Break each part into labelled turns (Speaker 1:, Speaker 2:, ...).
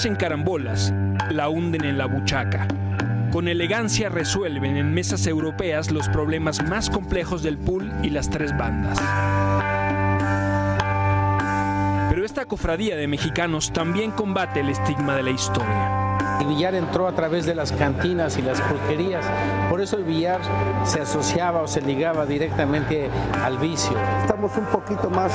Speaker 1: tuercen carambolas, la hunden en la buchaca. Con elegancia resuelven en mesas europeas los problemas más complejos del pool y las tres bandas. Pero esta cofradía de mexicanos también combate el estigma de la historia.
Speaker 2: El billar entró a través de las cantinas y las pulquerías, por eso el billar se asociaba o se ligaba directamente al vicio.
Speaker 3: Estamos un poquito más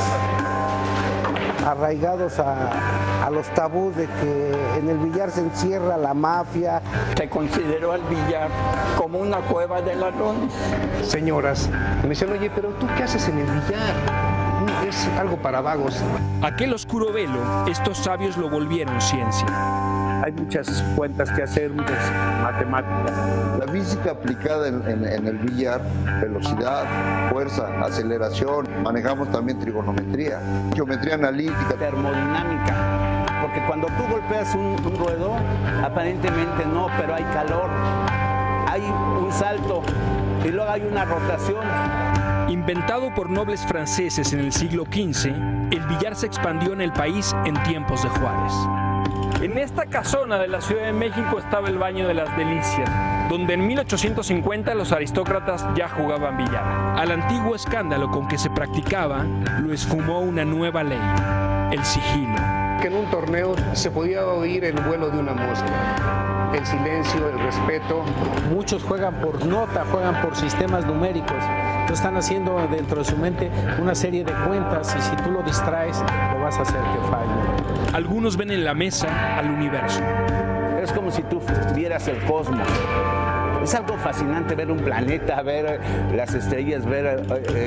Speaker 3: arraigados a los tabús de que en el billar se encierra la mafia.
Speaker 4: Se consideró al billar como una cueva de ladrones.
Speaker 5: Señoras me dicen, oye, pero ¿tú qué haces en el billar? Es algo para vagos.
Speaker 1: Aquel oscuro velo, estos sabios lo volvieron ciencia.
Speaker 6: Hay muchas cuentas que hacer, muchas matemáticas.
Speaker 7: La física aplicada en el billar, velocidad, fuerza, aceleración, manejamos también trigonometría, geometría analítica.
Speaker 8: Termodinámica, porque cuando tú golpeas un ruedo, aparentemente no, pero hay calor, hay un salto y luego hay una rotación.
Speaker 1: Inventado por nobles franceses en el siglo XV, el billar se expandió en el país en tiempos de Juárez. En esta casona de la Ciudad de México estaba el Baño de las Delicias, donde en 1850 los aristócratas ya jugaban billar. Al antiguo escándalo con que se practicaba, lo esfumó una nueva ley, el sigilo.
Speaker 5: Que en un torneo se podía oír el vuelo de una mosca, el silencio, el respeto.
Speaker 2: Muchos juegan por nota, juegan por sistemas numéricos. Entonces están haciendo dentro de su mente una serie de cuentas y si tú lo distraes, lo vas a hacer que falle.
Speaker 1: Algunos ven en la mesa al universo.
Speaker 8: Es como si tú vieras el cosmos. Es algo fascinante ver un planeta, ver las estrellas, ver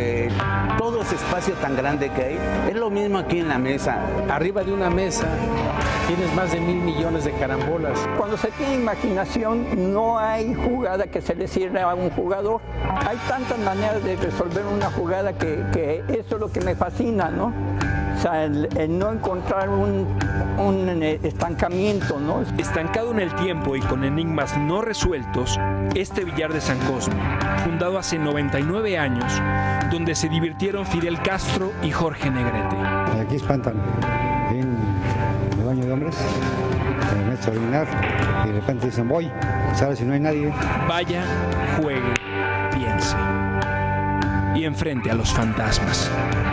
Speaker 8: todo ese espacio tan grande que hay. Es lo mismo aquí en la mesa.
Speaker 2: Arriba de una mesa tienes más de 1,000 millones de carambolas.
Speaker 4: Cuando se tiene imaginación, no hay jugada que se le cierre a un jugador. Hay tantas maneras de resolver una jugada que eso es lo que me fascina, ¿no? O sea, el no encontrar un estancamiento, ¿no?
Speaker 1: Estancado en el tiempo y con enigmas no resueltos, este billar de San Cosme, fundado hace 99 años, donde se divirtieron Fidel Castro y Jorge Negrete.
Speaker 9: Aquí espantan, en el baño de hombres, me meto a orinar y de repente dicen voy, ¿sabes si no hay nadie?
Speaker 1: Vaya, juegue, piense. Y enfrente a los fantasmas.